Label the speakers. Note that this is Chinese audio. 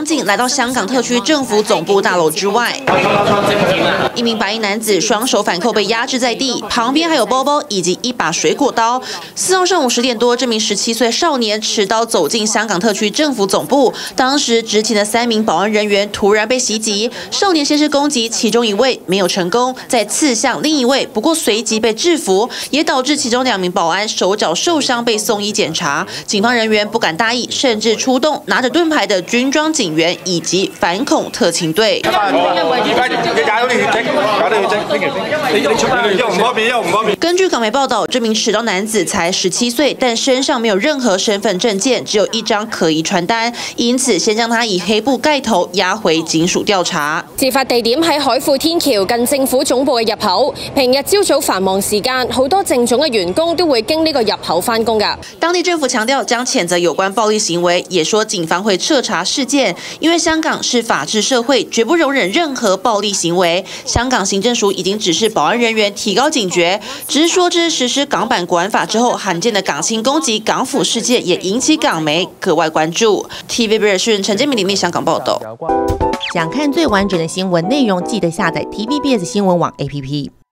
Speaker 1: 场景来到香港特区政府总部大楼之外，一名白衣男子双手反扣被压制在地，旁边还有包包以及一把水果刀。4号上午10点多，这名17岁少年持刀走进香港特区政府总部，当时执勤的3名保安人员突然被袭击，少年先是攻击其中1位没有成功，再刺向另1位，不过随即被制服，也导致其中2名保安手脚受伤被送医检查。警方人员不敢大意，甚至出动拿着盾牌的军装警员以及反恐特勤隊。根据港媒报道，这名持刀男子才17岁，但身上没有任何身份证件，只有1張可疑傳單，因此先將他以黑布蓋頭押回警署調查。
Speaker 2: 事發地點喺海富天橋近政府總部嘅入口，平日朝早繁忙時間，好多政總嘅員工都會經呢個入口返工㗎。
Speaker 1: 當地政府強調將譴責有關暴力行為，也說警方會徹查事件，因為香港是法治社會，絕不容忍任何暴力行為。香港行政署已經指示保安人員提高警覺，只是說這是實施港版國安法之後罕見的港青攻擊港府事件，也引起港媒格外關注。TVB 新聞陳建明領香港報道。
Speaker 3: 想看最完整的新聞內容，記得下載 TVBS 新聞網 APP。